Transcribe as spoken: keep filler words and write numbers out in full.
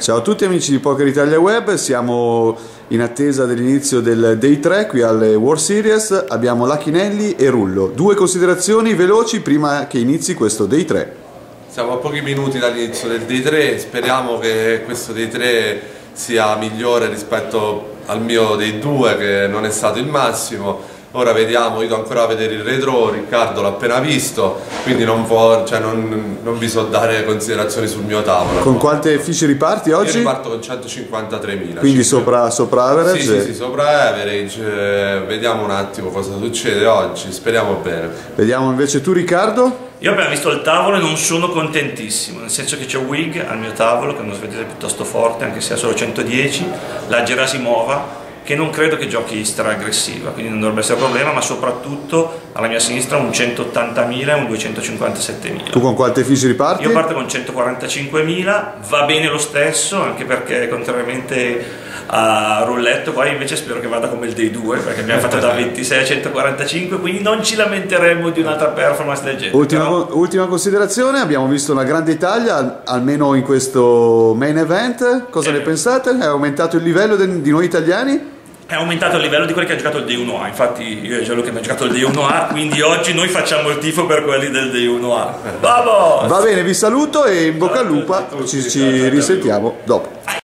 Ciao a tutti amici di Poker Italia Web, siamo in attesa dell'inizio del Day tre qui alle World Series, abbiamo Lacchinelli e Rullo. Due considerazioni veloci prima che inizi questo Day tre. Siamo a pochi minuti dall'inizio del Day tre, speriamo che questo Day tre sia migliore rispetto al mio Day due che non è stato il massimo. Ora vediamo, io devo ancora vedere il retro, Riccardo l'ha appena visto, quindi non, può, cioè non, non vi so dare considerazioni sul mio tavolo. Con quante fiche riparti oggi? Io riparto con centocinquantatremila. Quindi sopra, sopra average? Sì, sì, sì, sopra average, eh, vediamo un attimo cosa succede oggi, speriamo bene. Vediamo invece tu Riccardo? Io ho appena visto il tavolo e non sono contentissimo, nel senso che c'è Wig al mio tavolo, che è uno svedese piuttosto forte, anche se ha solo centodieci, la Gerasimova, che non credo che giochi stra aggressiva, quindi non dovrebbe essere un problema, ma soprattutto alla mia sinistra un centottantamila e un duecentocinquantasettemila. Tu con quante fiche riparti? Io parto con centoquarantacinquemila, va bene lo stesso, anche perché contrariamente a Rulletto qua invece spero che vada come il Day due, perché abbiamo fatto da ventisei a centoquarantacinque, quindi non ci lamenteremo di un'altra performance del genere. Ultima, però... ultima considerazione, abbiamo visto una grande Italia, almeno in questo main event, cosa eh, ne pensate? È aumentato il livello de, di noi italiani? È aumentato il livello di quelli che hanno giocato il Day uno A, infatti io e Gianluca abbiamo giocato il Day uno A, quindi oggi noi facciamo il tifo per quelli del Day uno A. Vamos! Va bene, vi saluto e in bocca al lupo, ci, ci risentiamo dopo.